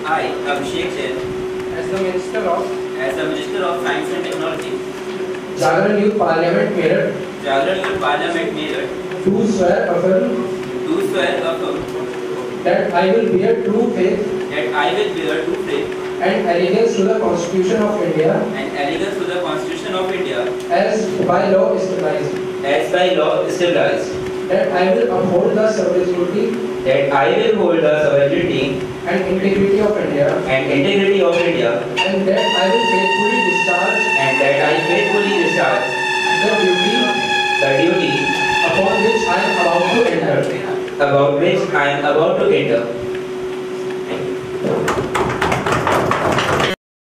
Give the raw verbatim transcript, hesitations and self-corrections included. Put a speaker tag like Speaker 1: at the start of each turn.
Speaker 1: I, Abhishek,
Speaker 2: as the Minister of
Speaker 1: as the Minister of Science and Technology,
Speaker 2: Jagran Youth Parliament Meerut,
Speaker 1: Jagran Youth Parliament Meerut,
Speaker 2: do swear affirm
Speaker 1: do swear affirm
Speaker 2: that I will bear true faith
Speaker 1: that I will bear true faith
Speaker 2: and allegiance to the Constitution of India
Speaker 1: and allegiance to the Constitution of India
Speaker 2: as by law established,
Speaker 1: as by law established,
Speaker 2: that I will uphold the sovereignty
Speaker 1: that I will hold the sovereignty
Speaker 2: and integrity of India,
Speaker 1: and integrity of India,
Speaker 2: and that I will faithfully discharge
Speaker 1: and that I faithfully discharge
Speaker 2: the duty
Speaker 1: the duty
Speaker 2: upon which I am about to enter.
Speaker 1: about which I am about to enter.